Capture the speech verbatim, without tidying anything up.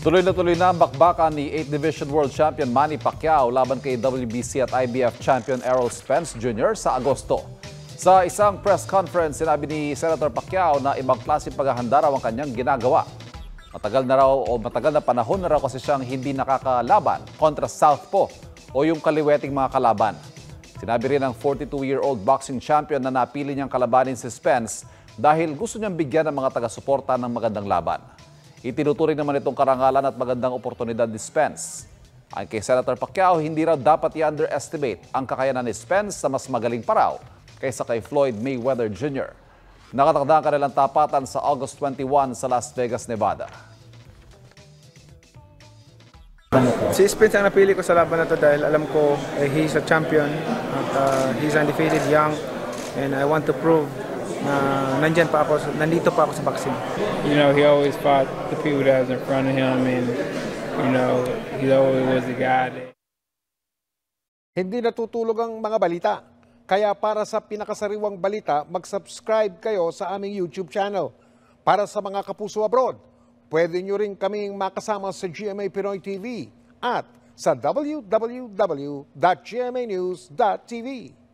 Tuloy na tuloy na ang bakbakan ni eighth Division World Champion Manny Pacquiao laban kay W B C at I B F Champion Errol Spence Junior sa Agosto. Sa isang press conference, sinabi ni Senator Pacquiao na ibang klase paghahanda raw ang kanyang ginagawa. Matagal na raw o matagal na panahon na raw kasi siyang hindi nakakalaban kontra Southpaw o yung kaliweting mga kalaban. Sinabi rin ng forty-two-year-old boxing champion na napili niyang kalabanin si Spence dahil gusto niyang bigyan ng mga taga-suporta ng magandang laban. Itinuturing naman itong karangalan at magandang oportunidad ni Spence. Ayon kay Senator Pacquiao, hindi raw dapat i-underestimate ang kakayanan ni Spence sa mas magaling pa raw kaysa kay Floyd Mayweather Junior Nakatakda ang kanilang tapatan sa August twenty-one sa Las Vegas, Nevada. Si Spence ang napili ko sa laban na to dahil alam ko eh, he's a champion at uh, he's undefeated, young, and I want to prove na nandyan pa ako, nandito pa ako sa boxing. You know, he always fought the people that was in front of him, and you know, he always was the guy that... Hindi natutulog ang mga balita. Kaya para sa pinakasariwang balita, mag-subscribe kayo sa aming YouTube channel. Para sa mga kapuso abroad, pwede nyo rin kaming makasama sa G M A Pinoy T V at sa w w w dot g m a news dot t v.